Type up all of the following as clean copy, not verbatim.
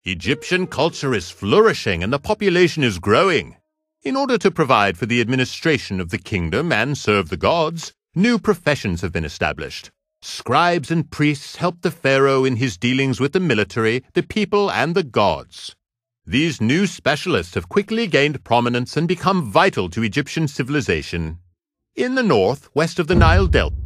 Egyptian culture is flourishing and the population is growing. In order to provide for the administration of the kingdom and serve the gods, new professions have been established. Scribes and priests help the pharaoh in his dealings with the military, the people, and the gods. These new specialists have quickly gained prominence and become vital to Egyptian civilization. In the north, west of the Nile Delta,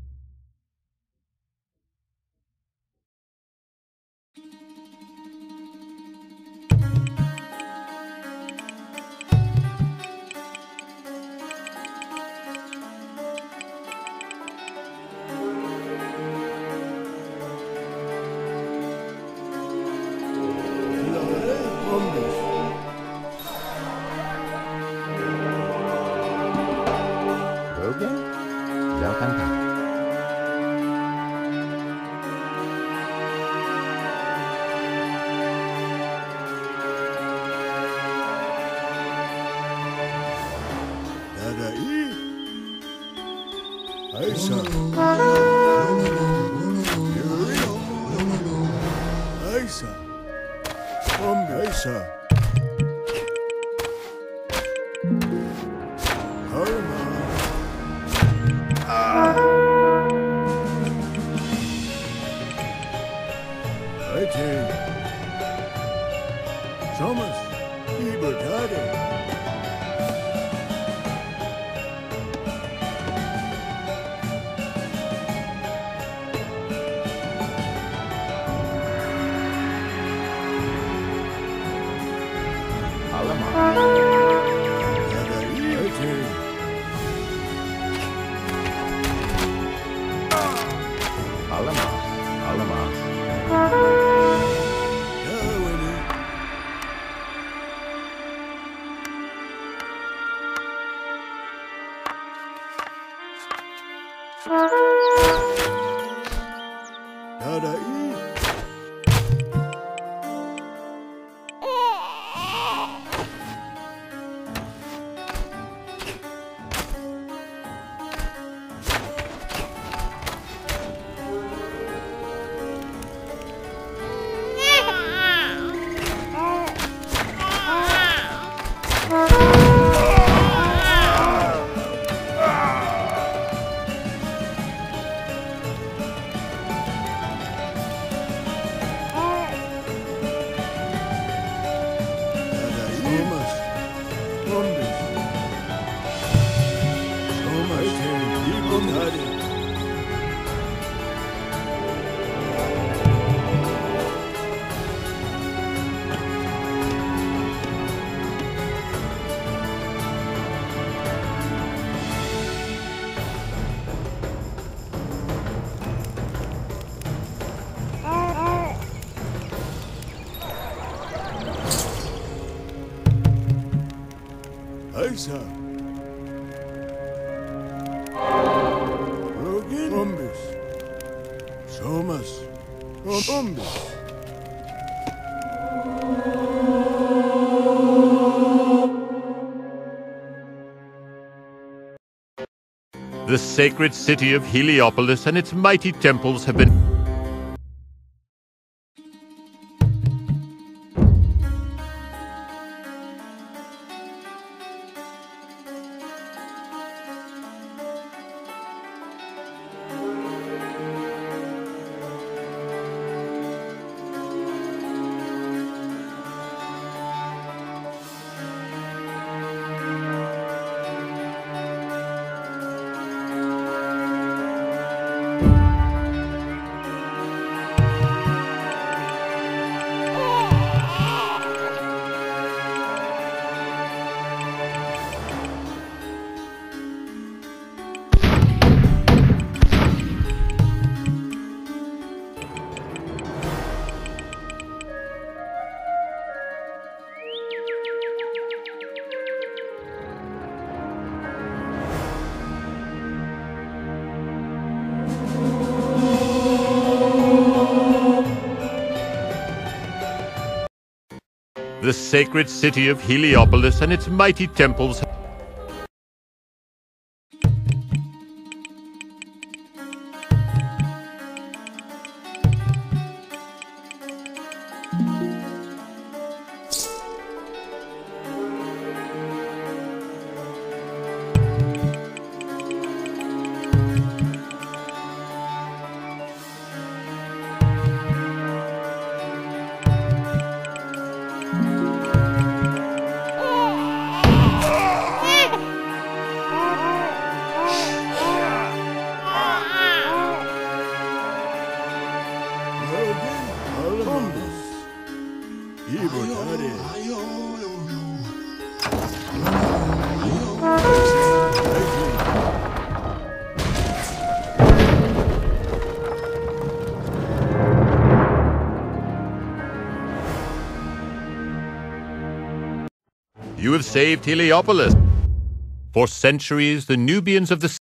the sacred city of Heliopolis and its mighty temples have been the sacred city of Heliopolis and its mighty temples. you have saved Heliopolis. For centuries, the Nubians of the